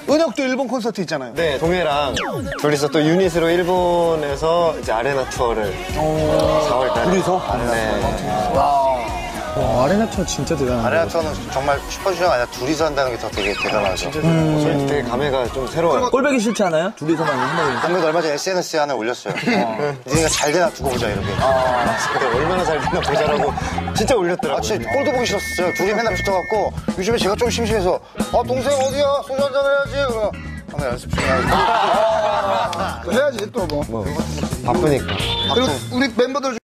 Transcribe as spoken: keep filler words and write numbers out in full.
은혁도 일본 콘서트 있잖아요. 네, 동해랑 둘이서 또 유닛으로 일본에서 이제 아레나 투어를 사월달에. 둘이서? 네. 와, 아레나 투어 진짜 대단한 아레나 투어는 정말 슈퍼주니어가 아니라 둘이서 한다는 게 더 되게 대단하죠. 음. 되게 감회가 좀 새로워요. 꼴보기 싫지 않아요? 둘이서만 한다고. 방금 얼마 전에 에스엔에스에 하나 올렸어요. 니네가 잘 되나 두고 보자 이렇게. 근데 얼마나 잘 되나 보자라고 진짜 올렸더라고요. 아, 진짜 꼴도 보기 싫었어요. 둘이 맨날 붙어갖고 요즘에 제가 좀 심심해서 아 동생 어디야? 소주 한잔 해야지. 그럼 아, 나 연습 중이야. 해야지 또 뭐. 바쁘니까. 그리고 우리 멤버들